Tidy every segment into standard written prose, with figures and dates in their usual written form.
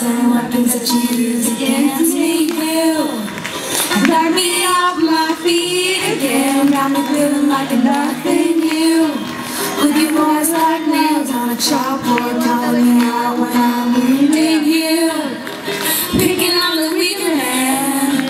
and weapons that you use against me. You knock me off my feet again, got me feeling like a nothing. You with your voice like nails on a chalkboard, calling me out when I'm wounded. You picking on the weaker hand.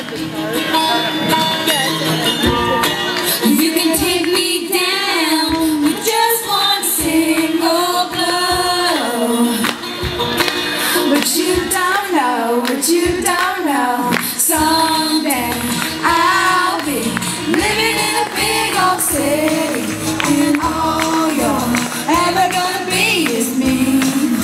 You can take me down with just one single blow, but you don't know, someday I'll be living in a big old city, and all you're ever gonna be is me.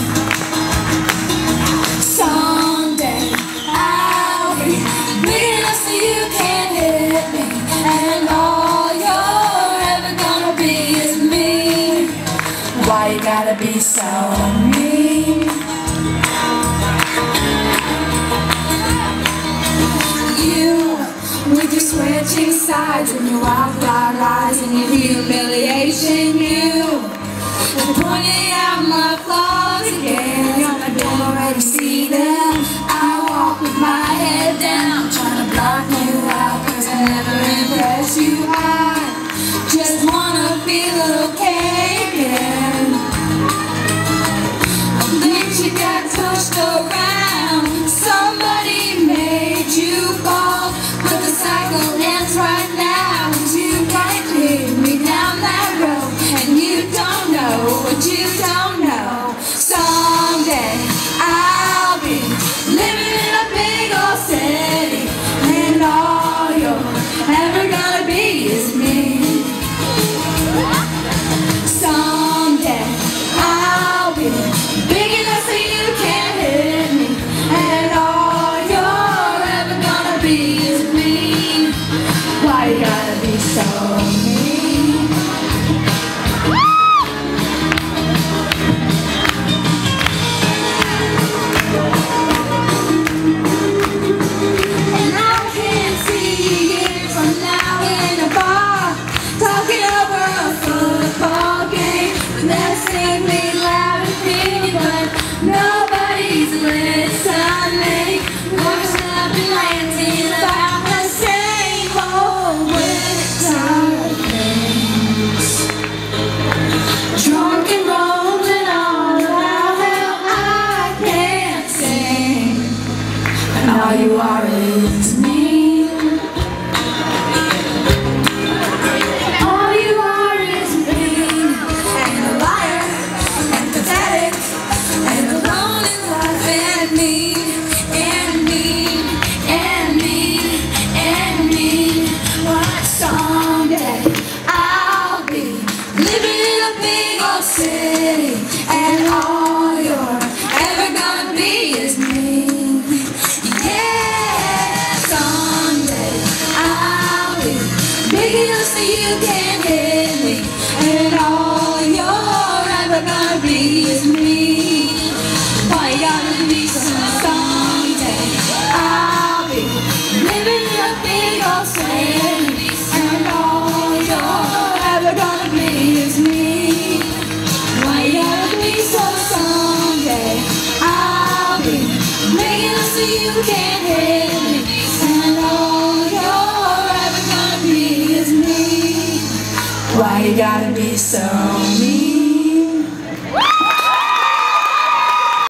Someday I'll be big enough so you can't hit me, and all you're ever gonna be is me. Why you gotta be so mean? With your switching sides and your wild-eyed lies and your humiliation, you pointing out my flaws again. I don't already see them. I walk with my head down, trying to block you out, 'cause I never impress you. I just wanna feel okay again. Then you got pushed around, somebody made you fall, but the cycle ends right now, and you can't lead me down that road, and you don't know what you don't know. Someday I'll be living in a big old city, and all you're ever gonna be is me. Someday I'll be big enough so you can't hit me, and all you're ever gonna be is me. Why you gotta be so mean? And I can see you years from now in a bar, talking over a football game, and they'll sing me loud and clear, but nobody's listening. There's nothing landing about the same old winter things. Drunk and rolling on about how I can't sing, and all you are is me. All you are is mean, and a liar, and pathetic, and alone in life, and me, and me, and me, and me. But someday I'll be living in a big old city, and all you're ever gonna be is me. Yeah, someday I'll be big enough so you can't hit me, and all you're ever gonna be is me. Why you gotta be so someday I'll be living in a big old city, and all you're ever gonna be is me. Why you gotta be so someday I'll be big enough so you can't hit me, and all you're ever gonna be is me. Why you gotta be so mean?